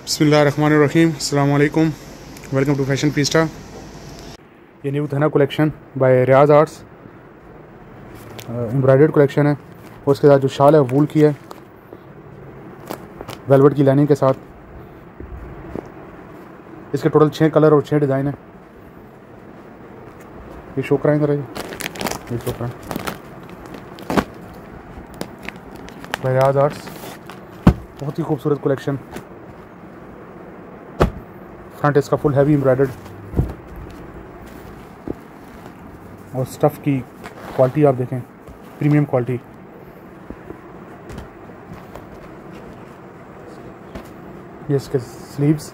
बिस्मिल्लाहिर्रहमानिर्रहीम, अस्सलाम वालेकुम, वेलकम टू फैशन पीस्टा। ये new Dhana collection by Riaz arts embroidered collection है। और उसके साथ जो शाल है वूल की है, वेलवेट की लाइनिंग के साथ। इसके टोटल 6 कलर और 6 डिज़ाइन है। ये शो कराएँ ज़रा, ये शो कराएँ बाय रियाज आर्ट्स। बहुत ही खूबसूरत कलेक्शन। फ्रंट इसका फुल हैवी एम्ब्रॉयडर्ड और स्टफ़ की क्वालिटी आप देखें, प्रीमियम क्वालिटी। ये इसके स्लीव्स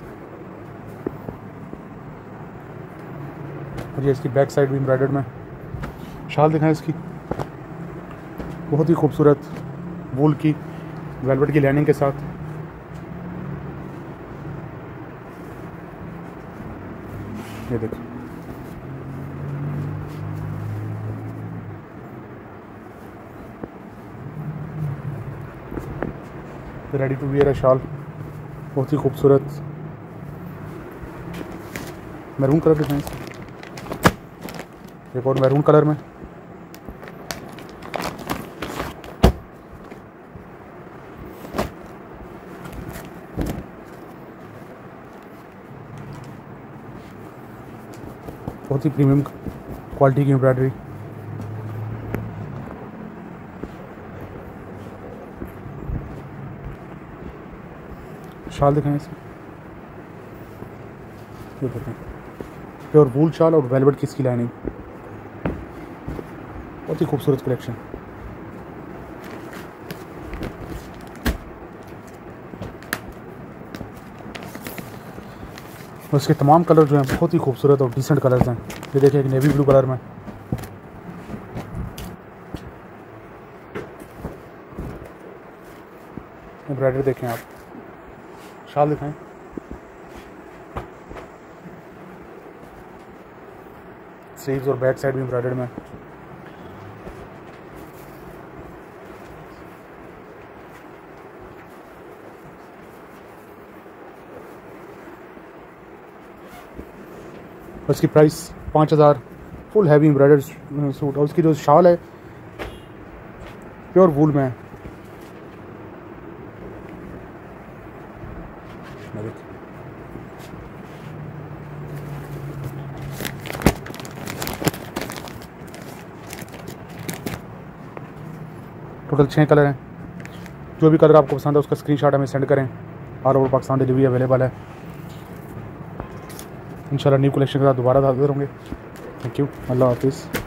और ये इसकी बैक साइड भी एम्ब्रॉयडर्ड में। शाल दिखाएं इसकी, बहुत ही खूबसूरत वूल की वेलवेट की लाइनिंग के साथ। ये देखिए, रेडी टू वियर है शाल, बहुत ही खूबसूरत मैरून कलर दिखाएं। एक और मैरून कलर में। बहुत ही प्रीमियम क्वालिटी की एम्ब्रॉयडरी। शाल दिखाएं इसमें, ये देखें, प्योर वूल शाल और वेलवेट की इसकी लाइनिंग। बहुत ही खूबसूरत कलेक्शन। और इसके तमाम कलर जो हैं बहुत ही खूबसूरत और डिसेंट कलर्स हैं। ये देखिए, एक नेवी ब्लू कलर में, एम्ब्रॉयडरी देखें आप। शाल दिखाएं, स्लीव्स और बैक साइड भी एम्ब्रॉयडर्ड में। उसकी price 5000, full heavy embroidered suit. और उसकी जो शाल है प्योर वूल में है। टोटल 6 कलर हैं। जो भी कलर आपको पसंद है उसका स्क्रीनशॉट हमें सेंड करें। All over Pakistan delivery available है। इंशाल्लाह न्यू कलेक्शन के साथ दोबारा हाजिर होंगे। थैंक यू, अल्लाह हाफिज़।